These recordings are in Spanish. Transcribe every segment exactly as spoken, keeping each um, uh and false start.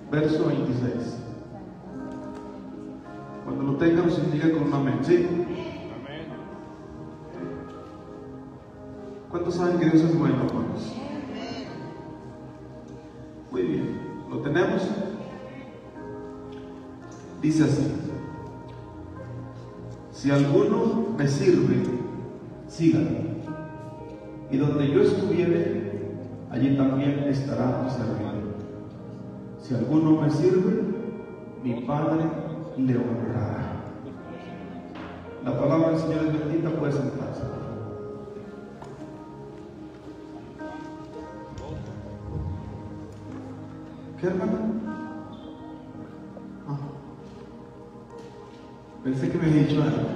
verso veintiséis. Cuando lo tengan, nos indica con un amén, ¿sí? Amén. ¿Cuántos saben que Dios es bueno, hermanos? Muy bien, ¿lo tenemos? Dice así: si alguno me sirve, sígame, y donde yo estuviere, allí también estará mi servidor. Si alguno me sirve, mi Padre le honrará. La palabra del Señor es bendita, puede sentarse. ¿Qué, hermana? Ah. Pensé que me había dicho algo.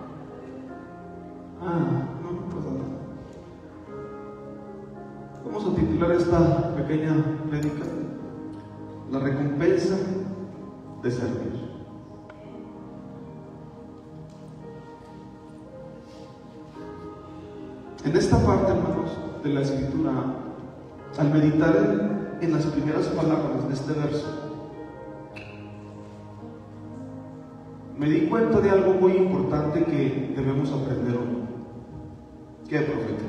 Ah, no, no pasa nada. Vamos a titular esta pequeña prédica: la recompensa de servir. En esta parte, hermanos, de la Escritura, al meditar en en las primeras palabras de este verso, me di cuenta de algo muy importante que debemos aprender hoy. ¿Qué, profeta?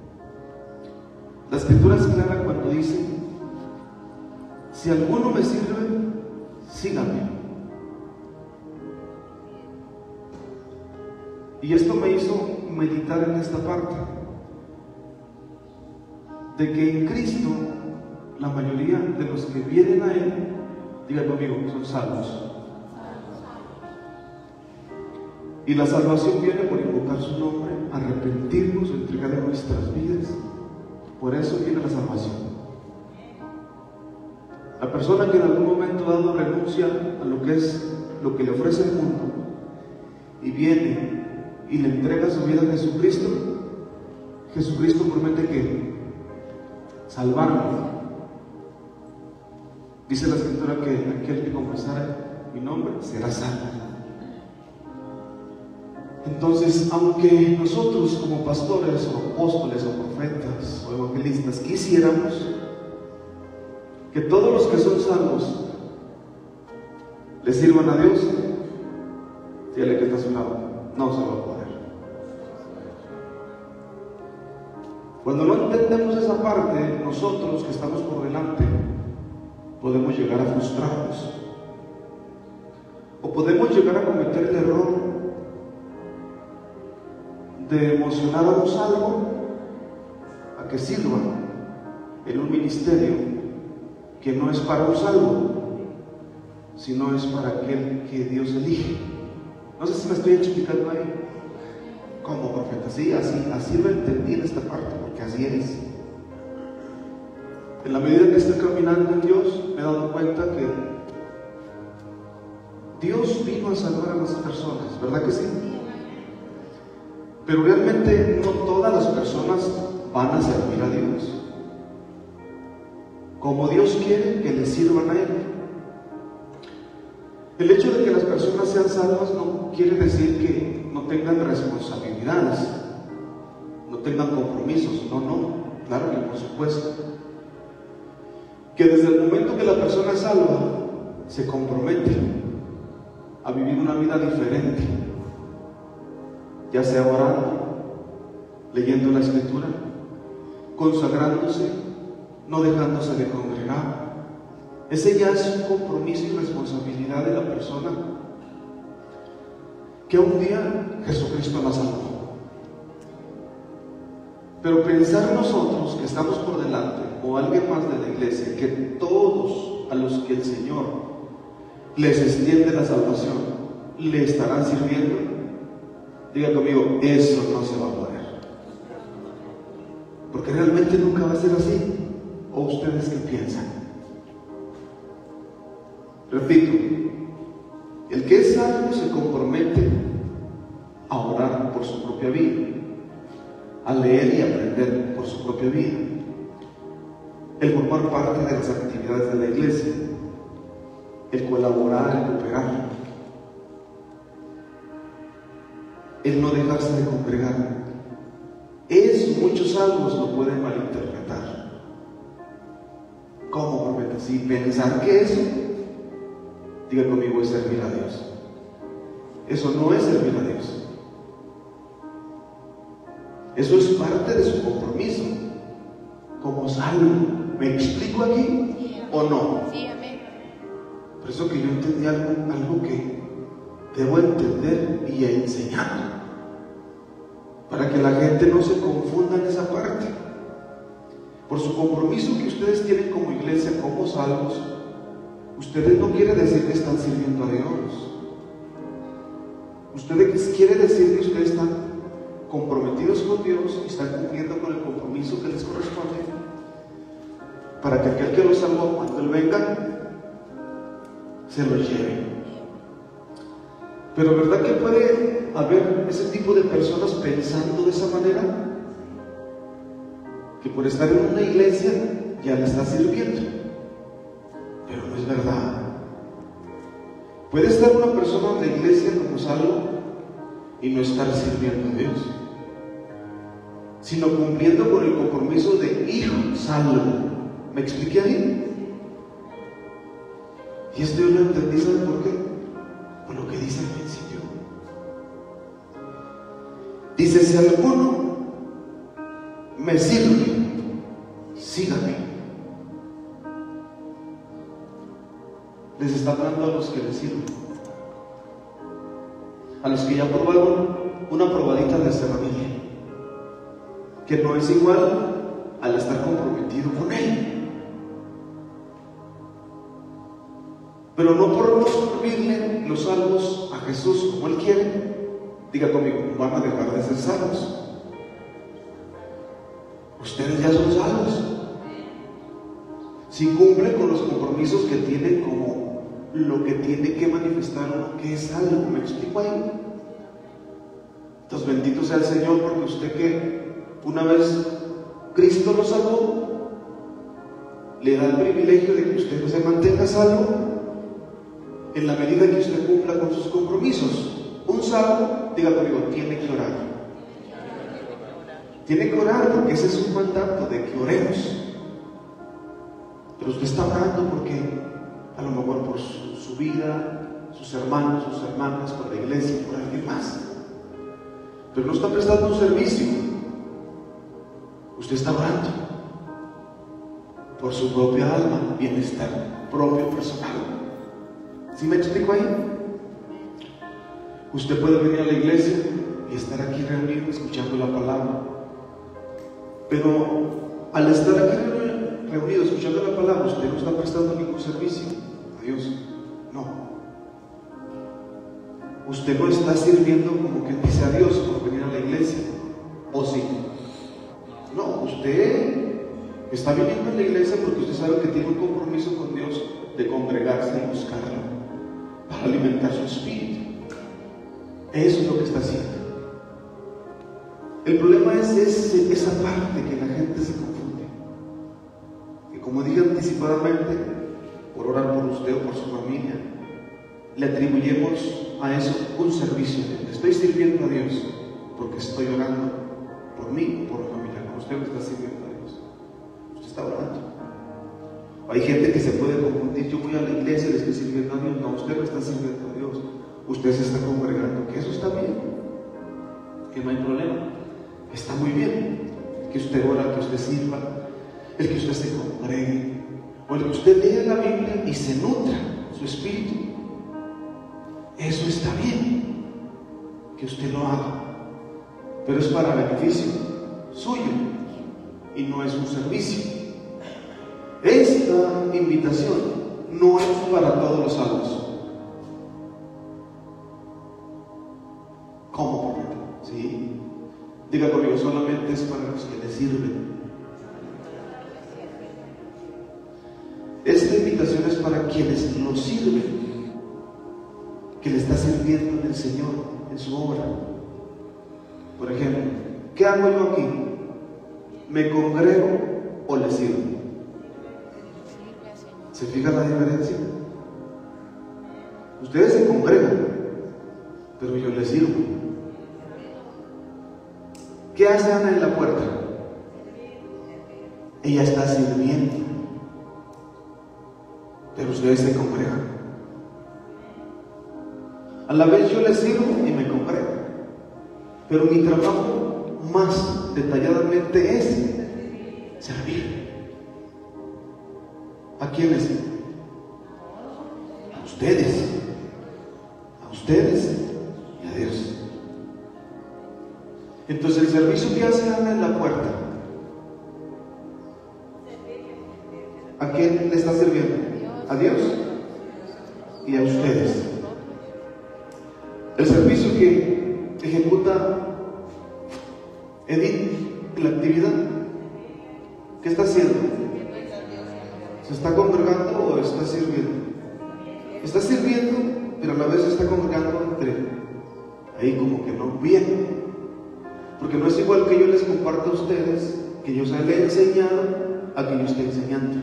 La Escritura es clara cuando dice: si alguno me sirve, sígame. Y esto me hizo meditar en esta parte, de que en Cristo la mayoría de los que vienen a Él, digan conmigo, son salvos. Y la salvación viene por invocar su nombre, arrepentirnos, entregar nuestras vidas. Por eso viene la salvación. La persona que en algún momento dado renuncia a lo que es lo que le ofrece el mundo y viene y le entrega su vida a Jesucristo, Jesucristo promete que salvarlo. Dice la Escritura que aquel que confesara mi nombre será salvo. Entonces, aunque nosotros como pastores o apóstoles o profetas o evangelistas quisiéramos que todos los que son salvos le sirvan a Dios, dígale que está a su lado, no se va a poder. Cuando no entendemos esa parte, nosotros que estamos por delante podemos llegar a frustrarnos, o podemos llegar a cometer el error de emocionar a un salvo a que sirva en un ministerio que no es para un salvo, sino es para aquel que Dios elige. No sé si me estoy explicando ahí. ¿Cómo, profeta? Sí, así, así lo entendí en esta parte, porque así es. En la medida que estoy caminando en Dios, me he dado cuenta que Dios vino a salvar a las personas, ¿verdad que sí? Pero realmente no todas las personas van a servir a Dios como Dios quiere que le sirvan a Él. El hecho de que las personas sean salvas no quiere decir que no tengan responsabilidades, no tengan compromisos. No, no, claro que por supuesto. Que desde el momento que la persona es salva, se compromete a vivir una vida diferente, ya sea orando, leyendo la Escritura, consagrándose, no dejándose de congregar. Ese ya es un compromiso y responsabilidad de la persona que un día Jesucristo la salvó. Pero pensar nosotros que estamos por delante, o alguien más de la iglesia, que todos a los que el Señor les extiende la salvación le estarán sirviendo, diga conmigo, eso no se va a poder, porque realmente nunca va a ser así. ¿O ustedes qué piensan? Repito, el que es salvo se compromete a orar por su propia vida, a leer y aprender por su propia vida, el formar parte de las actividades de la iglesia, el colaborar, el cooperar, el no dejarse de congregar. Eso muchos salvos lo pueden malinterpretar. ¿Cómo, profeta? Sí, pensar que eso Diga conmigo, es servir a Dios. Eso no es servir a Dios. Eso es parte de su compromiso como salvo. ¿Me explico aquí o no? Sí, amén. Por eso que yo entendí algo, algo que debo entender y enseñar, para que la gente no se confunda en esa parte. Por su compromiso que ustedes tienen como iglesia, como salvos, ustedes no quiere decir que están sirviendo a Dios. Ustedes quiere decir que ustedes están comprometidos con Dios y están cumpliendo con el compromiso que les corresponde, para que aquel que los salvó, cuando Él venga, se los lleve. Pero ¿verdad que puede haber ese tipo de personas pensando de esa manera? Que por estar en una iglesia ya le está sirviendo. Pero no es verdad. Puede estar una persona en la iglesia como salvo y no estar sirviendo a Dios, sino cumpliendo con el compromiso de hijo salvo. ¿Me expliqué ahí? Y esto yo lo entendí, ¿saben por qué? Por lo que dice al principio. Dice: si alguno me sirve, sígame. Les está hablando a los que les sirven, a los que ya probaron una probadita de esta familia, que no es igual al estar comprometido con Él. Pero no por no servirle los salvos a Jesús como Él quiere, diga conmigo, van a dejar de ser salvos. Ustedes ya son salvos si cumplen con los compromisos que tienen, como lo que tiene que manifestar uno que es salvo. ¿Me explico ahí? Entonces, bendito sea el Señor, porque usted, que una vez Cristo lo salvó, le da el privilegio de que usted se mantenga salvo en la medida que usted cumpla con sus compromisos. Un salvo, diga conmigo, tiene que orar. Tiene que orar, porque ese es un mandato de que oremos. Pero usted está orando porque a lo mejor por su, su vida, sus hermanos, sus hermanas, por la iglesia, por alguien más, pero no está prestando un servicio. Usted está orando por su propia alma, bienestar propio, personal. ¿Sí me explico ahí? Usted puede venir a la iglesia y estar aquí reunido escuchando la palabra, pero al estar aquí reunido escuchando la palabra, usted no está prestando ningún servicio a Dios. No. Usted no está sirviendo como que dice a Dios por venir a la iglesia. ¿O sí? No, usted está viniendo a la iglesia porque usted sabe que tiene un compromiso con Dios de congregarse y buscarlo para alimentar su espíritu. Eso es lo que está haciendo. El problema es ese, esa parte que la gente se confunde. Que, como dije anticipadamente, por orar por usted o por su familia, le atribuyemos a eso un servicio. Estoy sirviendo a Dios porque estoy orando por mí o por la familia. No, usted no está sirviendo a Dios, usted está orando. Hay gente que se puede confundir: yo voy a la iglesia y le estoy sirviendo a Dios. No, usted no está sirviendo a Dios, usted se está congregando. Que eso está bien, que no hay problema, está muy bien que usted ora, que usted sirva, el que usted se congregue, o el que usted lea la Biblia y se nutra su espíritu. Eso está bien que usted lo haga, pero es para beneficio suyo y no es un servicio. Esta invitación no es para todos los salvos. ¿Cómo? ¿Sí? Diga conmigo, solamente es para los que le sirven. Esta invitación es para quienes lo sirven, que le está sirviendo el Señor en su obra. Por ejemplo, ¿qué hago yo aquí? ¿Me congrego o le sirvo? ¿Se fija la diferencia? Ustedes se congregan, pero yo les sirvo. ¿Qué hace Ana en la puerta? Ella está sirviendo, pero ustedes se congregan. A la vez yo les sirvo y me congrego. Pero mi trabajo más detalladamente es servir. ¿A quiénes? A ustedes. A ustedes y a Dios. Entonces el servicio que hace Ana en la puerta, ¿a quién le está sirviendo? A Dios y a ustedes. El servicio que ejecuta Edith, la actividad, ¿qué está haciendo? ¿Se está congregando o está sirviendo? Está sirviendo, pero a la vez está congregando entre ahí como que no bien. Porque no es igual que yo les comparto a ustedes, que yo se les he enseñado, a que yo esté enseñando.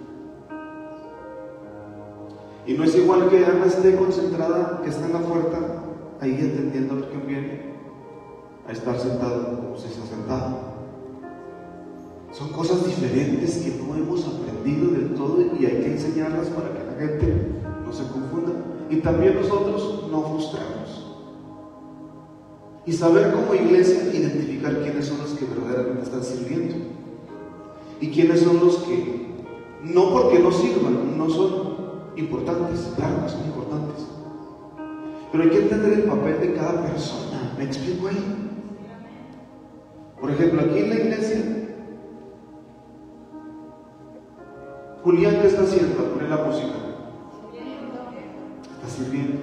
Y no es igual que Ana esté concentrada, que está en la puerta, ahí entendiendo lo que viene, a estar sentado como si está sentado. Son cosas diferentes que no hemos aprendido del todo y hay que enseñarlas para que la gente no se confunda. Y también nosotros no frustramos. Y saber como iglesia identificar quiénes son los que verdaderamente están sirviendo y quiénes son los que, no porque no sirvan, no son importantes, claro que son importantes, pero hay que entender el papel de cada persona. ¿Me explico ahí? Por ejemplo, aquí en la iglesia, Julián, ¿qué está haciendo al poner la música? Está sirviendo.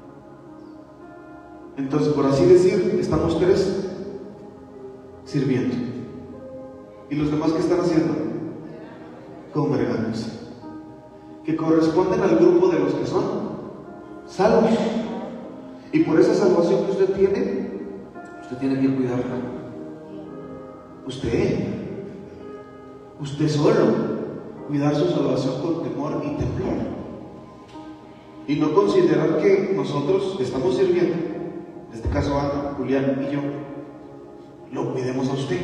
Entonces, por así decir, estamos tres sirviendo. ¿Y los demás qué están haciendo? Congregándose. Que corresponden al grupo de los que son salvos. Y por esa salvación que usted tiene, usted tiene que cuidarla. Usted, usted solo, cuidar su salvación con temor y temblor. Y no considerar que nosotros estamos sirviendo, en este caso Ana, Julián y yo, lo cuidemos a usted.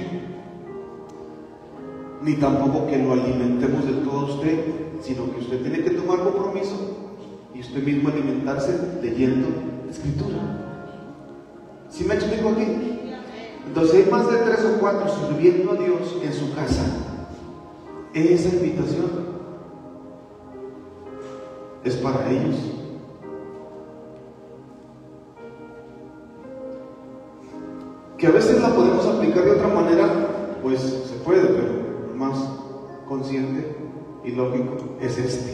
Ni tampoco que lo alimentemos del todo a usted, sino que usted tiene que tomar compromiso y usted mismo alimentarse leyendo la Escritura. ¿Sí me explico aquí? Entonces hay más de tres o cuatro sirviendo a Dios en su casa. Esa invitación es para ellos. Que a veces la podemos aplicar de otra manera, pues se puede, pero más consciente y lógico es este.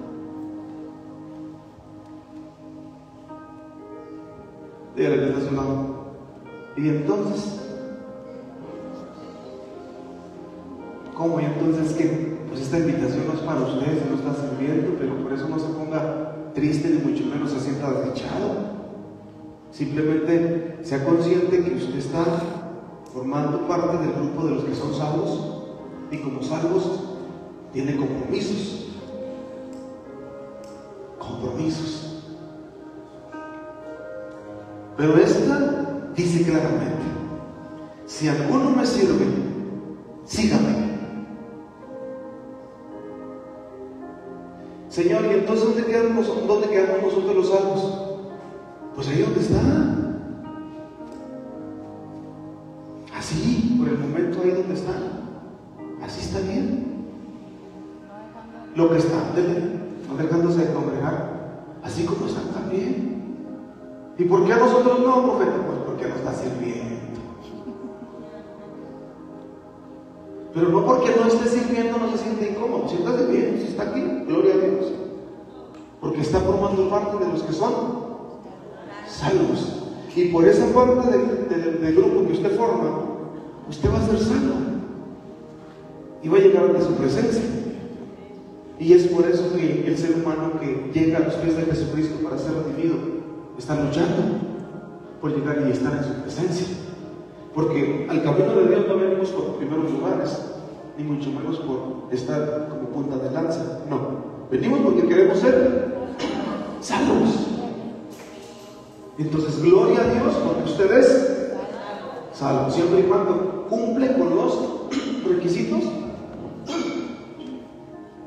Dígale que está a su lado. Y entonces, ¿cómo? Y entonces que pues esta invitación no es para ustedes, no está sirviendo, pero por eso no se ponga triste ni mucho menos se sienta desdichado. Simplemente sea consciente que usted está formando parte del grupo de los que son salvos y como salvos tiene compromisos. Compromisos. Pero esta dice claramente: si alguno me sirve, sígame. Señor, ¿y entonces dónde quedamos, dónde quedamos nosotros los salvos? Pues ahí donde está. Así, por el momento ahí donde está. Así está bien. Lo que están, no dejándose de congregar, así como están también. ¿Y por qué a nosotros no, profeta? Pues porque nos está sirviendo. Pero no porque no esté sirviendo no se siente incómodo. Siéntase bien, si está aquí, gloria a Dios. Porque está formando parte de los que son salvos. Y por esa parte del, del, del grupo que usted forma, usted va a ser salvo y va a llegar ante su presencia. Y es por eso que el ser humano que llega a los pies de Jesucristo para ser redimido está luchando por llegar y estar en su presencia. Porque al camino de Dios no venimos por primeros lugares, ni mucho menos por estar como punta de lanza. No, venimos porque queremos ser salvos. Entonces, gloria a Dios porque usted es salvo, siempre y cuando cumple con los requisitos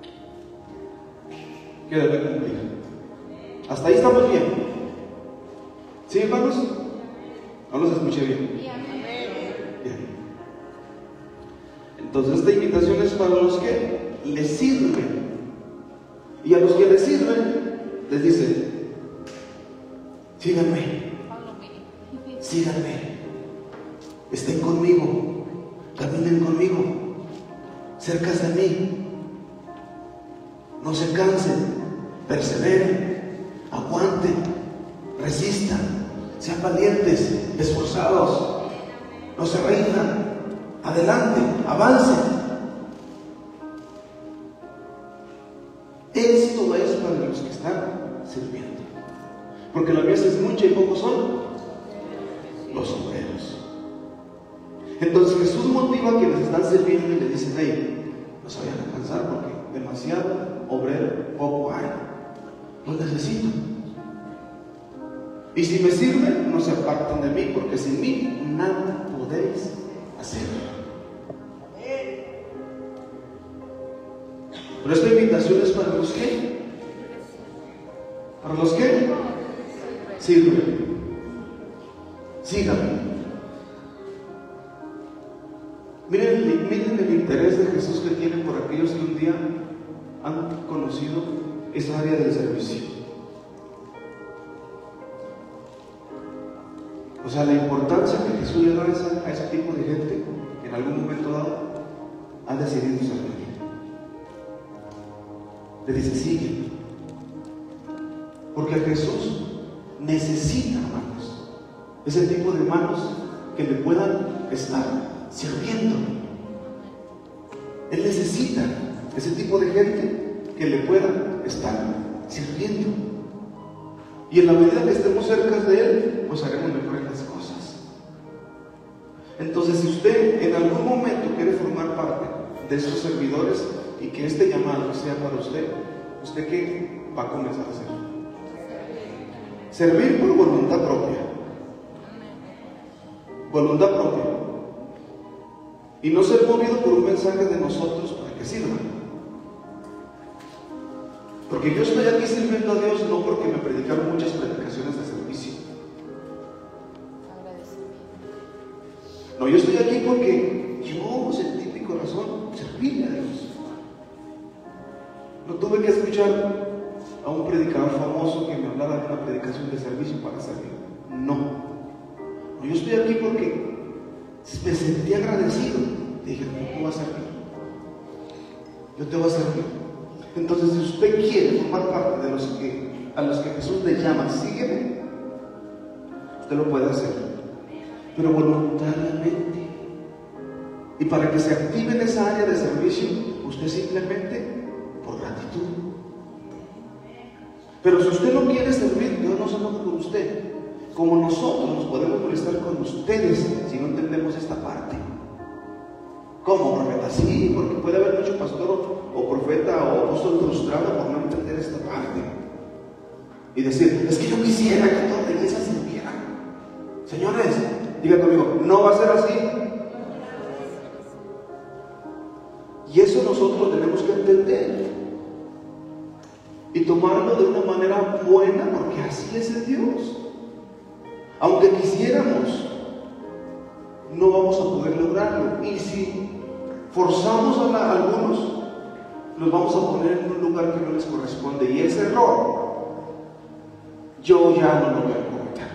que debe cumplir. Hasta ahí estamos bien. ¿Sí, hermanos? ¿No los escuché bien? Bien. Entonces esta invitación es para los que les sirven. Y a los que les sirven, les dice: síganme, síganme, estén conmigo, caminen conmigo, cerca de mí, no se cansen, perseveren, aguanten, resistan, sean valientes, esforzados, no se rindan, adelante, avancen. Esto es para los que están sirviendo, porque la mies es mucha y pocos son los obreros. Entonces Jesús motiva a quienes están sirviendo y le dicen: hey, no se vayan a cansar porque demasiado obrero, poco hay, los necesito. Y si me sirven, no se apartan de mí, porque sin mí nada podéis hacer. Pero esta invitación es para los que, para los que sirven. Síganme. Miren, miren el interés de Jesús que tiene por aquellos que un día han conocido esa área del servicio. O sea, la importancia que Jesús le da a, esa, a ese tipo de gente que en algún momento dado ha decidido servir. Le dice: sigue. Porque Jesús necesita, hermanos, ese tipo de manos que le puedan estar sirviendo. Él necesita ese tipo de gente que le pueda estar sirviendo. Y en la medida que estemos cerca de Él, pues haremos mejores las cosas. Entonces, si usted en algún momento quiere formar parte de esos servidores y que este llamado sea para usted, ¿usted qué va a comenzar a hacer? Servir por voluntad propia. Voluntad propia. Y no ser movido por un mensaje de nosotros para que sirva. Porque yo estoy aquí sirviendo a Dios no porque me predicaron muchas predicaciones de servicio. No, yo estoy aquí porque yo sentí mi corazón servirle a Dios. No tuve que escuchar a un predicador famoso que me hablara de una predicación de servicio para servir. No. No, yo estoy aquí porque me sentí agradecido. Dije: yo te voy a servir. Yo te voy a servir. Entonces, si usted quiere formar parte de los que, a los que Jesús le llama, sígueme, usted lo puede hacer, pero voluntariamente. Y para que se active en esa área de servicio, usted simplemente por gratitud. Pero si usted no quiere servir, Dios no se enoja con usted. Como nosotros nos podemos molestar con ustedes si no entendemos esta parte. ¿Cómo, profeta? Sí, porque puede haber mucho pastor o profeta o apóstol frustrado por no entender esta parte. Y decir: es que yo quisiera que toda la iglesia sirviera. Señores, digan conmigo, no va a ser así. Y eso nosotros tenemos que entender y tomarlo de una manera buena, porque así es el Dios. Aunque quisiéramos, no vamos a poder lograrlo. Y si forzamos a, la, a algunos, los vamos a poner en un lugar que no les corresponde. Y ese error, yo ya no lo voy a cometer.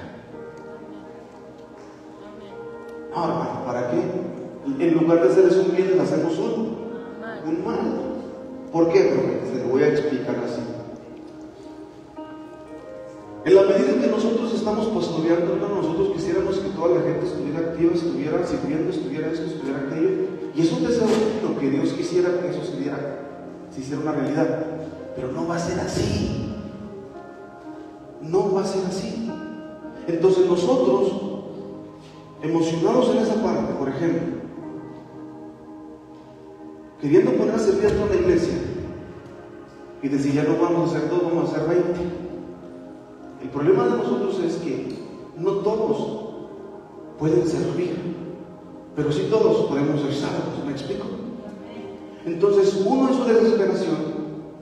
Ahora, ¿para qué? En lugar de hacerles un bien, les hacemos un, un mal. ¿Por qué? Porque se lo voy a explicar así. En la medida que nosotros estamos pastoreando, nosotros quisiéramos que toda la gente estuviera activa, estuviera sirviendo, estuviera esto, estuviera aquello. Y es un deseo lo que Dios quisiera que eso se diera, se hiciera una realidad. Pero no va a ser así. No va a ser así. Entonces nosotros, emocionados en esa parte, por ejemplo, queriendo poner a servir a toda la iglesia, y decir: ya no vamos a hacer dos, vamos a hacer veinte. El problema de nosotros es que no todos pueden servir, pero sí todos podemos ser salvos. ¿Me explico? Entonces, uno en su desesperación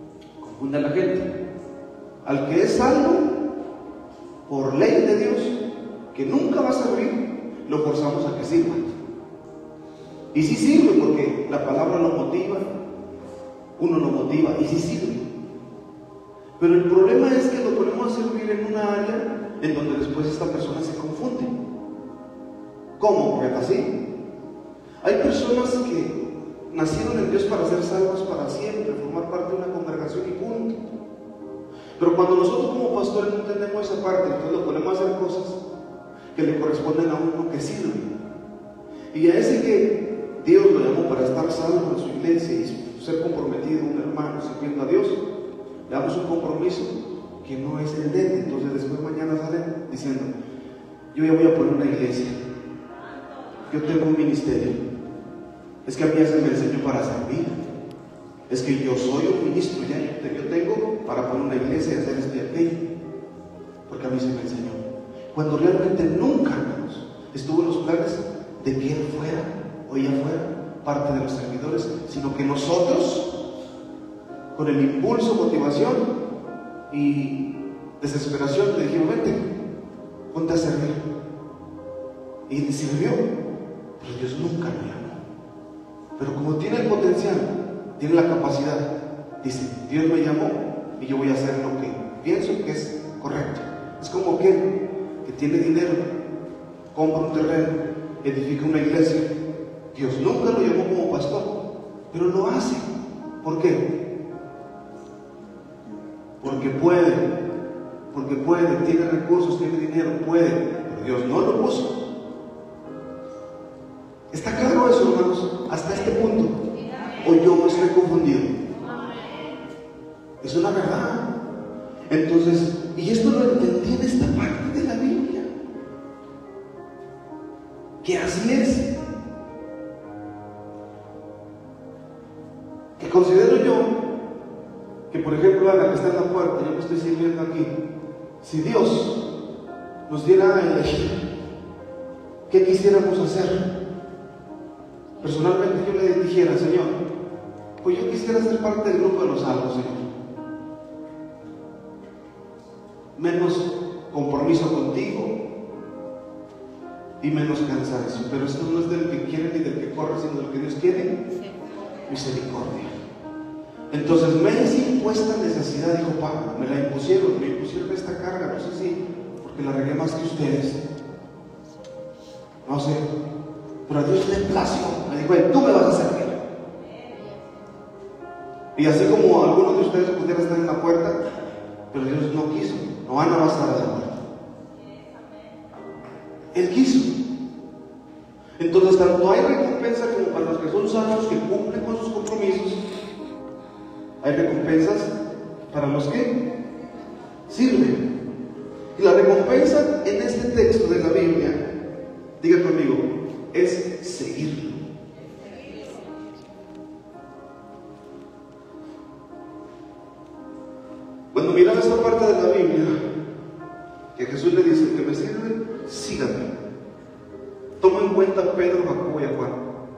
confunde a la gente. Al que es salvo por ley de Dios, que nunca va a servir, lo forzamos a que sirva. Y sí sirve porque la palabra lo motiva, uno lo motiva y sí sirve. Pero el problema es que lo ponemos a servir en una área en donde después esta persona se confunde. ¿Cómo? Pues así. Hay personas que nacieron en Dios para ser salvos para siempre, formar parte de una congregación y punto. Pero cuando nosotros como pastores no entendemos esa parte, entonces lo ponemos a hacer cosas que le corresponden a uno que sirve. Y a ese que Dios lo llamó para estar salvo en su iglesia y ser comprometido, un hermano, sirviendo a Dios, le damos un compromiso que no es el de él. Entonces después mañana salen diciendo: yo ya voy a poner una iglesia, yo tengo un ministerio, es que a mí ya se me enseñó para servir, es que yo soy un ministro, ya yo tengo para poner una iglesia y hacer esto y aquello, porque a mí se me enseñó, cuando realmente nunca, hermanos, estuvo en los planes de que él fuera o ella fuera parte de los servidores, sino que nosotros, con el impulso, motivación y desesperación, le dijimos: vente, ponte a servir. Y él sirvió, pero Dios nunca lo llamó. Pero como tiene el potencial, tiene la capacidad, dice: Dios me llamó y yo voy a hacer lo que pienso que es correcto. Es como aquel que tiene dinero, compra un terreno, edifica una iglesia. Dios nunca lo llamó como pastor, pero lo hace. ¿Por qué? Porque puede, porque puede, tiene recursos, tiene dinero, puede, pero Dios no lo puso. ¿Está claro eso, hermanos? Hasta este punto. ¿O yo me estoy confundido? Es una verdad. Entonces, y esto lo entendí en esta parte de la Biblia, que así es. Que considero yo que, por ejemplo, Ana, que está en la puerta, yo me estoy sirviendo aquí, si Dios nos diera a elegir qué quisiéramos hacer, personalmente yo le dijera: Señor, pues yo quisiera ser parte del grupo de los salvos, Señor. Menos compromiso contigo y menos cansancio. Pero esto no es del que quiere ni del que corre, sino del que Dios quiere. Misericordia. Entonces me es impuesta necesidad, dijo Pablo, me la impusieron, me impusieron esta carga, no sé si porque la regué más que ustedes, no sé, pero a Dios le plació, me dijo: tú me vas a servir. Y así como algunos de ustedes pudieran estar en la puerta, pero Dios no quiso, no Ana va a estar a la puerta. Él quiso. Entonces, tanto hay recompensa como para los que son salvos, que cumplen con sus compromisos, hay recompensas para los que sirven. Y la recompensa en este texto de la Biblia, diga conmigo, es seguirlo. Cuando miraba esta parte de la Biblia, que Jesús le dice: que me sirven, síganme. Toma en cuenta a Pedro, Jacobo y a Juan.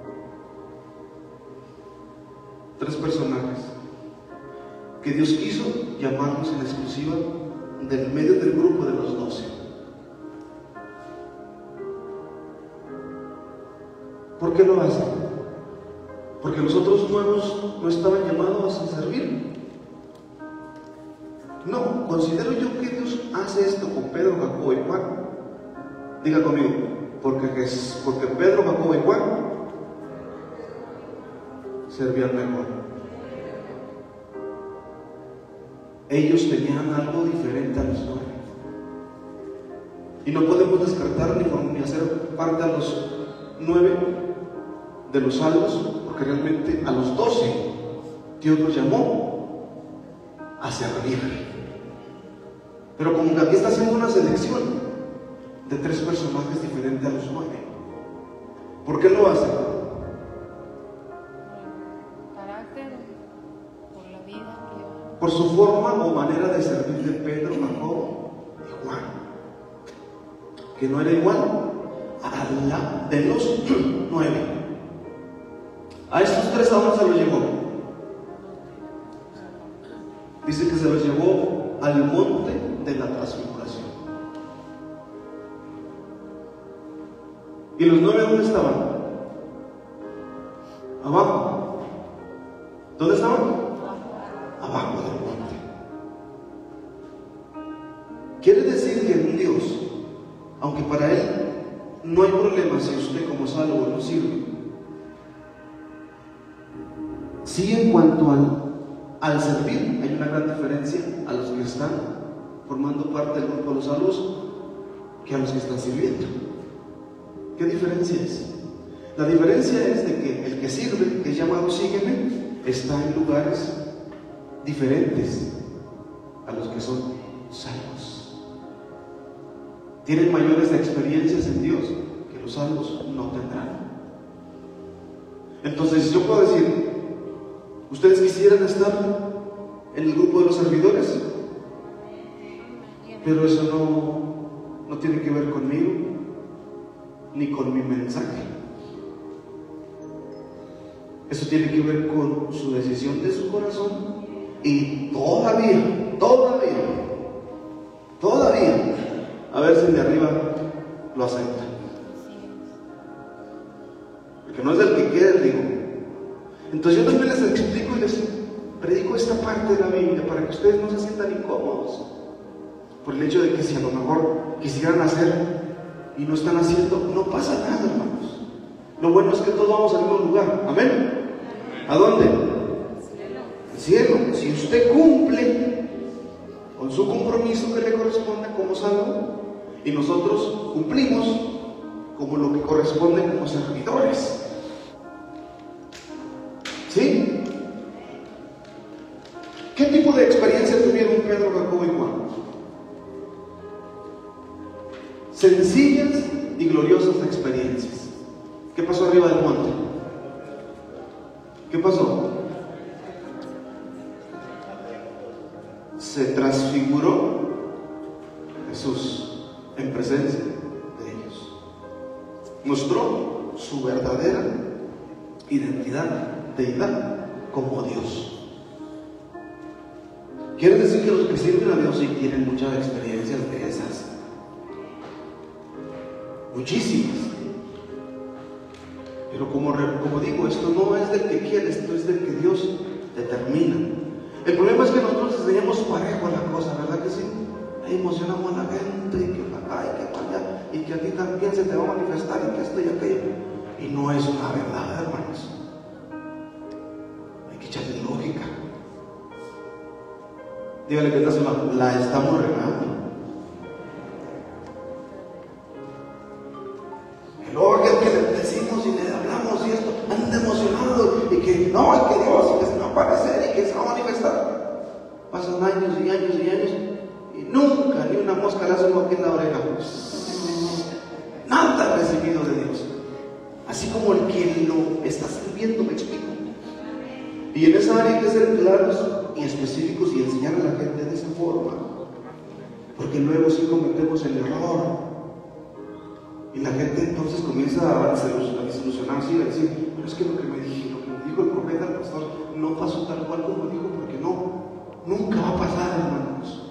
Tres personajes que Dios quiso llamarlos en exclusiva del medio del grupo de los doce. ¿Por qué lo hacen? Porque los otros nuevos no estaban llamados a servir. No, considero yo que Dios hace esto con Pedro, Jacobo y Juan. Diga conmigo, porque, porque Pedro, Jacobo y Juan servían mejor. Ellos tenían algo diferente a los nueve. Y no podemos descartar ni, ni hacer parte a los nueve de los salvos, porque realmente a los doce Dios los llamó a servir. Pero como que aquí está haciendo una selección de tres personajes diferentes a los nueve. ¿Por qué lo hace? Carácter, por la vida que... Por su forma o manera de servir de Pedro, Jacobo y Juan, que no era igual a la de los nueve. A estos tres ahora se los llevó. Dice que se los llevó al monte de la transfiguración. ¿Y los nueve dónde estaban? Abajo. ¿Dónde estaban? Abajo del monte. Quiere decir que un Dios, aunque para Él no hay problema si usted como salvo no sirve, sí, en cuanto al, al servir, hay una gran diferencia a los que están formando parte del grupo de los salvos que a los que están sirviendo. ¿Qué diferencia es? La diferencia es de que el que sirve, que es llamado sígueme, está en lugares diferentes a los que son salvos. Tienen mayores experiencias en Dios que los salvos no tendrán. Entonces yo puedo decir, ¿ustedes quisieran estar en el grupo de los servidores? Pero eso no, no tiene que ver conmigo, ni con mi mensaje. Eso tiene que ver con su decisión de su corazón. Y todavía, todavía, todavía, a ver si de arriba lo acepta. Porque no es del que quiere, digo. Entonces yo también les explico y les predico esta parte de la Biblia para que ustedes no se sientan incómodos por el hecho de que si a lo mejor quisieran hacer y no están haciendo, no pasa nada, hermanos. Lo bueno es que todos vamos al mismo lugar. Amén. ¿A dónde? Al cielo. Si usted cumple con su compromiso que le corresponde como salvo, y nosotros cumplimos como lo que corresponde como servidores. ¿Sí? ¿Qué tipo de experiencia tuvieron Pedro, Jacobo y Juan? Sencillas y gloriosas experiencias. ¿Qué pasó arriba del monte? ¿Qué pasó? Se transfiguró Jesús en presencia de ellos. Mostró su verdadera identidad, deidad, como Dios. Quiere decir que los que sirven a Dios sí tienen muchas experiencias de esas. Muchísimas. Pero como, como digo, esto no es del que quiere, esto es del que Dios determina. El problema es que nosotros enseñamos parejo la cosa, ¿verdad que sí? Ahí emocionamos a la gente, y que para acá, y que para allá, y que a ti también se te va a manifestar, y que esto y aquello. Y no es una verdad, hermanos. Hay que echarle lógica. Dígale que esta semana la estamos regando. Y luego aquel que le decimos y le hablamos y esto, anda emocionado, y que no, y que Dios, y que se va a aparecer, y que se va a manifestar. Pasan años y años y años, y nunca ni una mosca le hace algo aquí en la oreja. Nada recibido de Dios. Así como el que lo está sirviendo, me explico. Y en esa área hay que ser claros y específicos y enseñar a la gente de esa forma, porque luego sí cometemos el error y la gente entonces comienza a desilusionarse y a decir, pero es que lo que me dijo, lo que me dijo el profeta, el pastor, no pasó tal cual como dijo, porque no, nunca va a pasar, hermanos,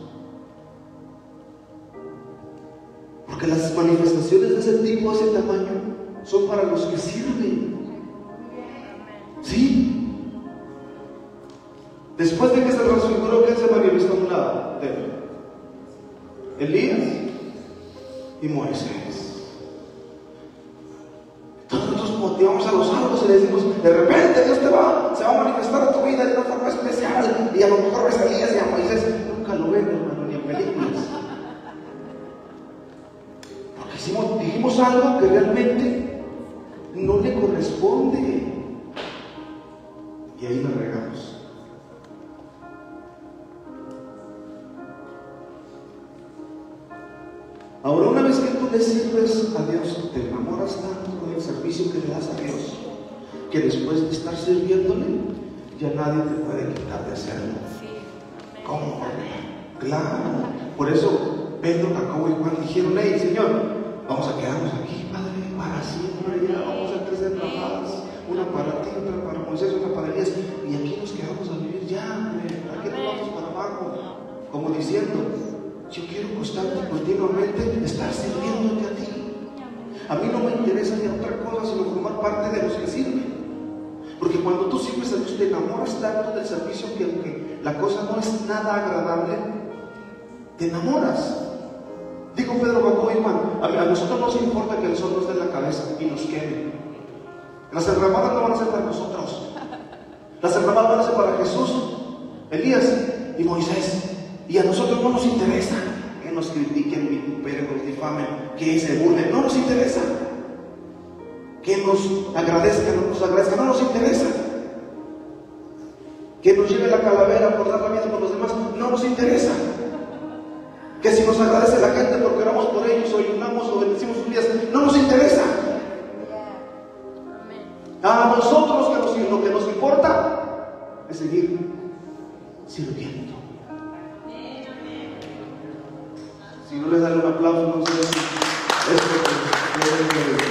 porque las manifestaciones de ese tipo, de ese tamaño, son para los que sirven. ¿Sí? Después de que se transfiguró, ¿quién se manifestó a un lado de él? Elías y Moisés. Entonces nosotros motivamos a los salvos y les decimos, de repente Dios te va, se va a manifestar a tu vida de una forma especial, y a lo mejor ves a Elías y a Moisés. Nunca lo ven, hermano, ni en películas. Porque hicimos, dijimos algo que realmente no le corresponde, y ahí nos regamos. Ahora, una vez que tú le sirves a Dios, te enamoras tanto con el servicio que le das a Dios, que después de estar sirviéndole, ya nadie te puede quitar de hacerlo. ¿Cómo? Claro. Por eso Pedro, Jacobo y Juan dijeron, hey, Señor, vamos a quedarnos aquí, Padre, para siempre. Ya vamos a crecer ramas, una para ti, otra para Moisés, otra para Elías, y aquí nos quedamos a vivir ya, aquí nos vamos para abajo, como diciendo, yo quiero constante, continuamente estar sirviéndote a ti. A mí no me interesa ni otra cosa sino formar parte de los que sirven. Porque cuando tú sirves a Dios te enamoras tanto del servicio que aunque la cosa no es nada agradable, te enamoras. Dijo Pedro Bacoiman, a, a nosotros nos importa que el sol nos dé en la cabeza y nos queme. Las enramadas no van a ser para nosotros. Las enramadas van a ser para Jesús, Elías y Moisés. Y a nosotros no nos interesa que nos critiquen, vituperen, nos difamen, que se burlen. No nos interesa. Que nos agradezcan, no nos agradezcan, no nos interesa. Que nos lleve la calavera por dar la vida por los demás, no nos interesa. Que si nos agradece la gente porque oramos por ellos o ayunamos o bendecimos sus vidas, no nos interesa. A nosotros que nos, lo que nos importa es seguir sirviendo. Si no les dan un aplauso, no sé si esto es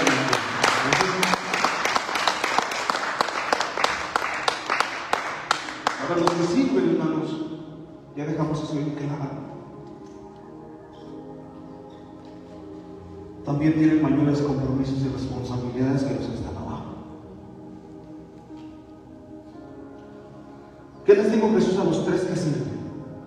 ahora los que sirven, hermanos, ya dejamos eso bien claro. También tienen mayores compromisos y responsabilidades que los que están abajo. ¿Qué les digo Jesús a los tres que sirven?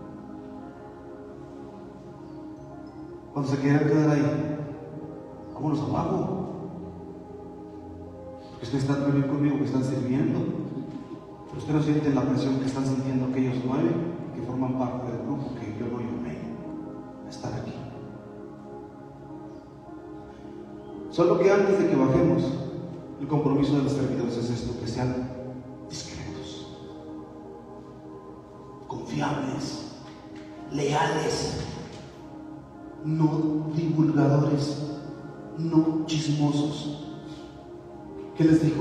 Cuando se quieran quedar ahí, vámonos abajo. Ustedes están también conmigo, que están sirviendo. Pero ustedes no sienten la presión que están sintiendo aquellos nueve que forman parte del grupo que yo no llamé a estar aquí. Solo que antes de que bajemos, el compromiso de los servidores es esto: que sean discretos, confiables, leales, no divulgadores, no chismosos. ¿Qué les dijo?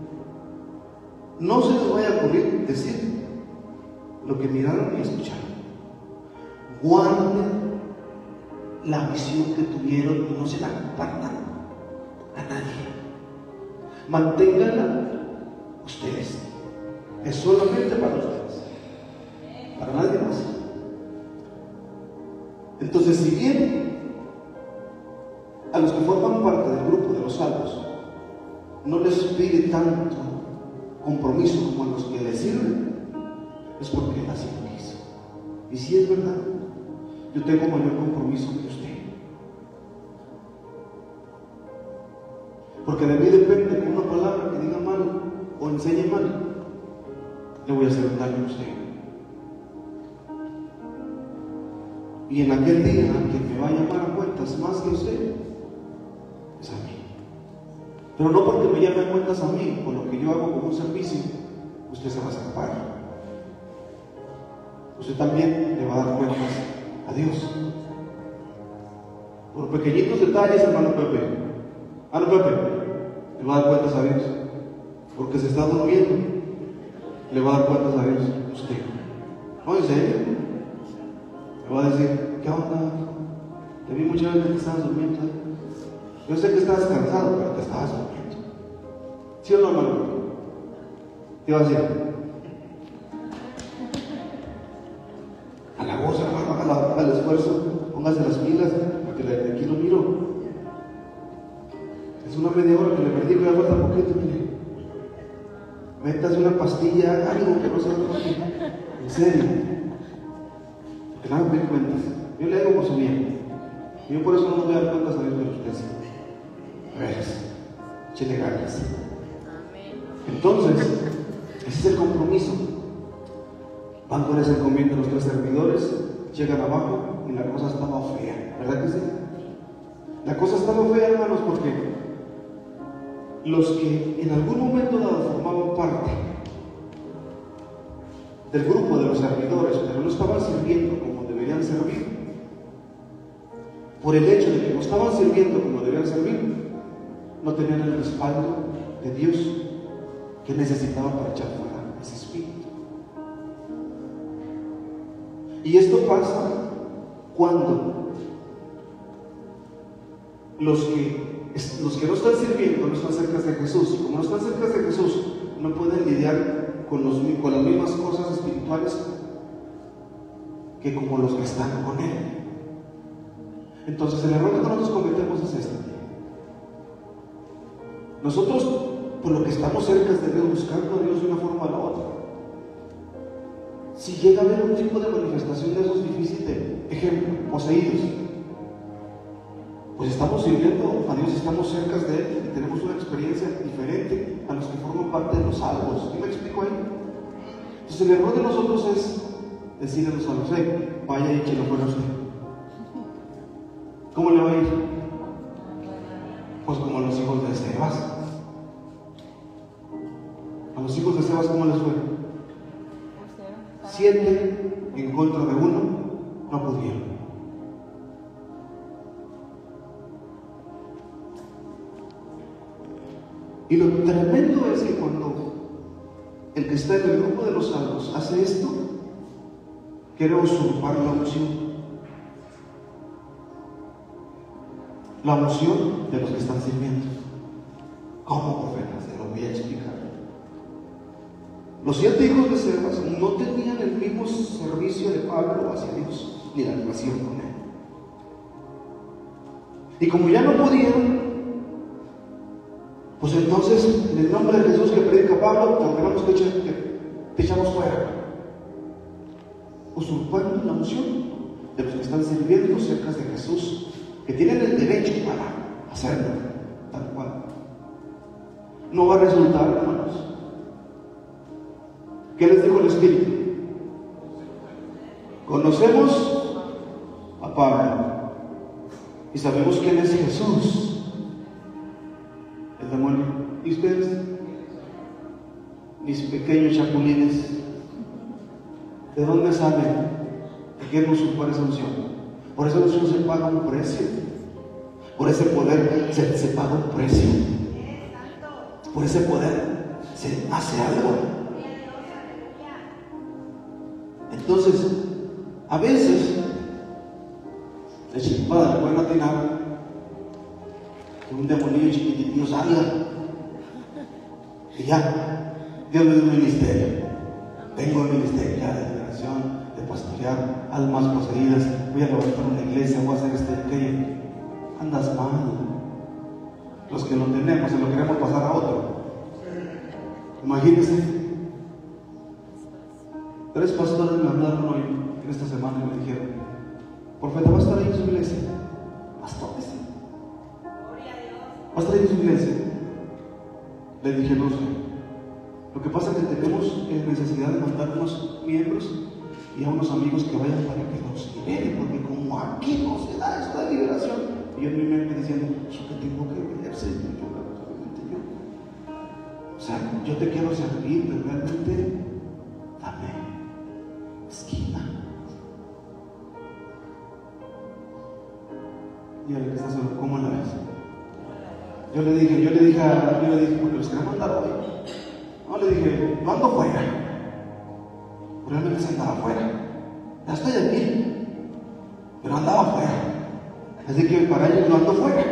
No se les vaya a ocurrir decir lo que miraron y escucharon. Guarden la visión que tuvieron y no se la compartan a nadie. Manténganla ustedes. Es solamente para ustedes, para nadie más. Entonces, si bien a los que forman parte del grupo de los salvos no les pide tanto compromiso como a los que les sirven, es porque Él así lo quiso. Y si es verdad, yo tengo mayor compromiso que usted, porque de mí depende que una palabra que diga mal o enseñe mal, le voy a hacer daño a usted. Y en aquel día, quien me va a llamar a cuentas más que usted es a mí. Pero no porque me llame a cuentas a mí por lo que yo hago como un servicio, usted se va a escapar. Usted también le va a dar cuentas a Dios. Por pequeñitos detalles, hermano Pepe. Hermano Pepe, le va a dar cuentas a Dios. Porque se está durmiendo, le va a dar cuentas a Dios usted. No, en serio. Le va a decir: ¿qué onda? Te vi muchas veces que estabas durmiendo. Yo sé que estabas cansado, pero te estabas durmiendo. ¿Sí o no, hermano? ¿Qué va a decir? A la voz, hermano, haga el esfuerzo, póngase las pilas, porque de aquí lo miro. Es una media hora que le perdí, me falta poquito, mire. Métase una pastilla, algo que no se va. En serio. Que nada me cuentas. Yo le hago por su bien. Yo por eso no me voy a dar cuentas a Dios, pero usted sí. A ver, échale ganas. Entonces, ese es el compromiso. Van con ese encomienda los tres servidores, llegan abajo y la cosa estaba fea, ¿verdad que sí? La cosa estaba fea, hermanos, porque los que en algún momento dado formaban parte del grupo de los servidores, pero no estaban sirviendo como deberían servir, por el hecho de que no estaban sirviendo como deberían servir, no tenían el respaldo de Dios que necesitaban para echar fuera ese espíritu. Y esto pasa cuando los que, los que no están sirviendo no están cerca de Jesús, y como no están cerca de Jesús, no pueden lidiar con, los, con las mismas cosas espirituales que como los que están con Él. Entonces el error que nosotros cometemos es este: Nosotros, por lo que estamos cerca de Dios, buscando a Dios de una forma o la otra, si llega a haber un tipo de manifestación de esos difíciles, de ejemplo, poseídos, pues estamos sirviendo a Dios, estamos cerca de Él y tenemos una experiencia diferente a los que forman parte de los salvos. ¿Sí me explico ahí? Entonces el error de nosotros es decirle a los salvos: hey, vaya y que lo fuera usted. ¿Cómo le va a ir? Pues como a los hijos de Sebas. A los hijos de Sebas, ¿cómo les fue? Siete en contra de uno, no pudieron. Y lo tremendo es que cuando el que está en el grupo de los salvos hace esto, quiere usurpar la unción. La unción de los que están sirviendo. ¿Cómo, profeta? Se lo voy a explicar. Los siete hijos de Sebas no tenían el mismo servicio de Pablo hacia Dios, ni la relación con él. Y como ya no pudieron, pues entonces, en el nombre de Jesús que predica Pablo, te ordenamos que te echamos fuera. Usurpando la unción de los que están sirviendo cerca de Jesús, que tienen el derecho para hacerlo, tal cual. No va a resultar, hermanos. ¿Qué les dijo el Espíritu? Conocemos a Pablo y sabemos quién es Jesús. El demonio. ¿Y ustedes? Mis pequeños chapulines, ¿de dónde saben que quieren usurpar esa unción? Por esa unción se paga un precio. Por ese poder se, se paga un precio. Por ese poder se hace algo. Entonces, a veces, de chispada le pueden atinar que un demonio chiquitito salga y ya, Dios me dio un ministerio. Tengo el ministerio ya de liberación, de pastorear almas poseídas. Voy a levantar una iglesia, voy a hacer esto y aquello. Andas mal. Los que lo tenemos se lo queremos pasar a otro. Imagínense. Tres pastores me hablaron hoy, en esta semana, y me dijeron: profeta, ¿va a estar ahí en su iglesia? Pastores. ¿Va a estar ahí en su iglesia? Le dije: no sé. Lo que pasa es que tenemos necesidad de mandar unos miembros y a unos amigos que vayan para que nos liberen, porque como aquí no se da esta liberación, y yo en mi mente diciendo: yo que tengo que ver, Señor, yo, realmente yo. O sea, yo te quiero servir, pero realmente, dame esquina. Y a la que está solo, ¿cómo la ves? Yo le dije, yo le dije, a, yo le dije, porque los quería mandar hoy. No, le dije, no ando fuera. Realmente se andaba fuera. Ya estoy aquí, pero andaba fuera. Así que para ellos no ando fuera.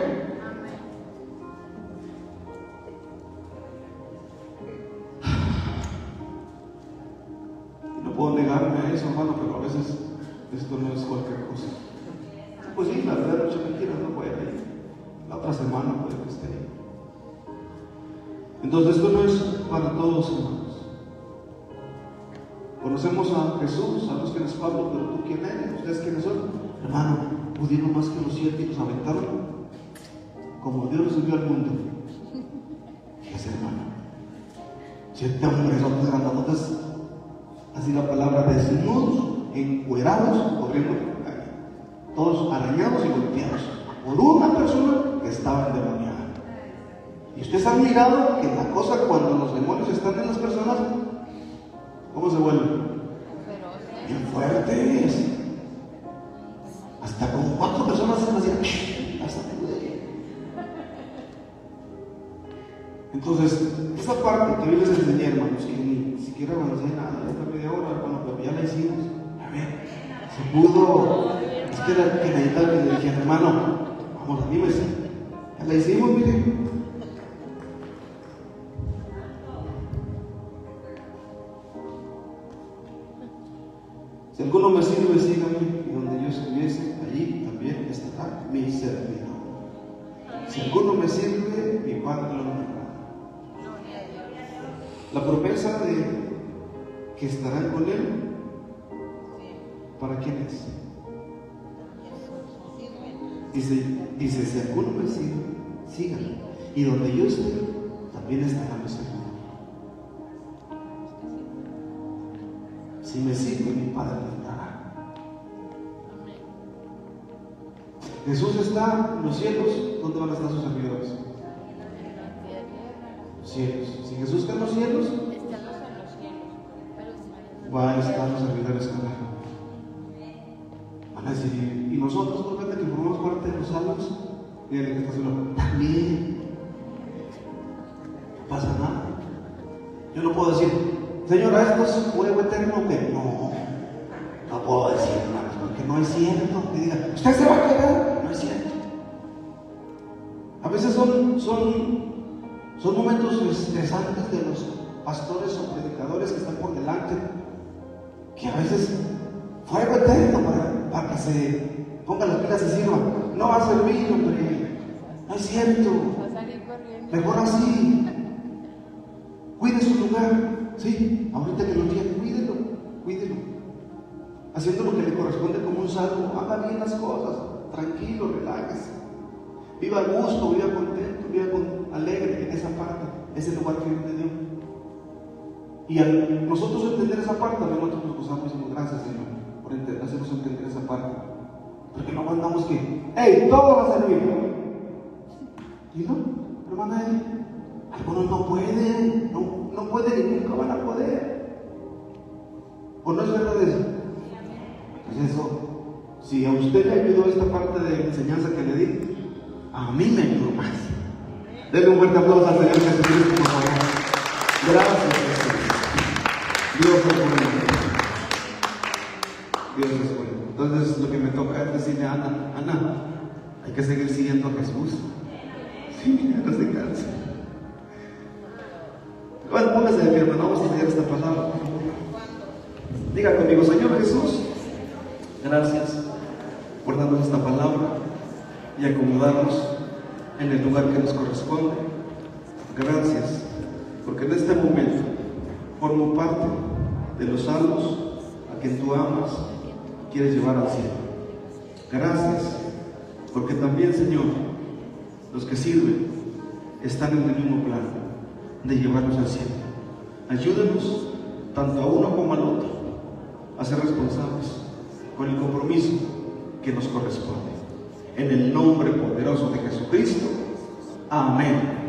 Y no puedo negarme a eso, hermano, pero a veces esto no es cualquier cosa. Pues sí, la verdad, muchas mentiras, no voy a ir. La otra semana puede que esté ahí. Entonces esto no es para todos, hermanos. Conocemos a Jesús, sabemos quién es Pablo, pero tú quién eres, ustedes quiénes son. Hermano, pudieron más que los siete y los aventaron como Dios los envió al mundo. Fíjese, hermano, siete hombres, otros grandotes, así la palabra, desnudos, encuerados, corriendo por la calle, todos arañados y golpeados por una persona que estaba endemoniada. Y ustedes han mirado que la cosa, cuando los demonios están en las personas, ¿cómo se vuelven? Bien fuertes. Hasta con cuatro personas se hacían hasta pude. Entonces, esa parte que hoy les enseñé, hermanos, que ni siquiera avancé nada, esta media hora, bueno, pero ya la hicimos. A ver, se pudo. Es que era que necesitaba que le dije, hermano, vamos, anímese. Ya la hicimos, miren. Si alguno me sirve, sígame, y donde yo estuviese, allí también estará mi servidor. Si alguno me sirve, mi Padre lo honrará. La promesa de que estarán con Él, ¿para quién es? Dice, dice, si alguno me sigue, sigan. Y donde yo esté, también estará mi servidor. Si me sigue, mi Padre me dará. Jesús está en los cielos. ¿Dónde van a estar sus servidores? Los cielos. Si Jesús está en los cielos, van a estar los servidores con Él. Van a decir, y nosotros, por gente que formamos parte de los salvos, díganle que está solo, también. No pasa nada. Yo no puedo decir, Señora, ¿esto es fuego eterno o qué? No, no puedo decir nada, porque no es cierto. Que diga, ¿usted se va a quedar? No es cierto. A veces son, son, son momentos estresantes de los pastores o predicadores que están por delante, que a veces fuego eterno para, para que se pongan las pilas y sirvan. No va a servir, hombre. No es cierto. Mejor así. Cuide su lugar. Sí, ahorita que lo tiene, cuídelo, cuídelo. Haciendo lo que le corresponde como un salvo. Haga bien las cosas. Tranquilo, relájese. Viva a gusto, viva contento, viva con, alegre en esa parte. Ese lugar que Dios le dio. Y al nosotros entender esa parte, también nosotros nos gozamos y decimos, gracias, Señor, por entender, hacernos entender esa parte. Porque no mandamos que, ¡hey, todo va a servir! ¿Y no? Hermana Eli, algunos no pueden, no, no pueden y nunca van a poder. ¿O no es verdad eso? Pues eso, si a usted le ayudó esta parte de enseñanza que le di, a mí me ayudó más. Denle un fuerte aplauso al Señor Jesucristo, por favor. Gracias, Jesús. Dios es bueno. Dios es bueno. Entonces lo que me toca es decirle a Ana, Ana, hay que seguir siguiendo a Jesús. Sí, no se cansa. Bueno, póngase de pie, hermano, vamos a enseñar esta palabra. Diga conmigo, Señor Jesús, gracias por darnos esta palabra y acomodarnos en el lugar que nos corresponde. Gracias, porque en este momento formo parte de los salvos a quien tú amas, quieres llevar al cielo. Gracias, porque también, Señor, los que sirven están en el mismo plan de llevarnos al cielo. Ayúdanos, tanto a uno como al otro, a ser responsables con el compromiso que nos corresponde. En el nombre poderoso de Jesucristo. Amén.